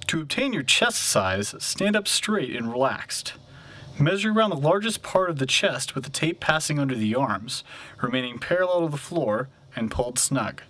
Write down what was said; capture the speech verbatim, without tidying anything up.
To obtain your chest size, stand up straight and relaxed. Measure around the largest part of the chest with the tape passing under the arms, remaining parallel to the floor and pulled snug.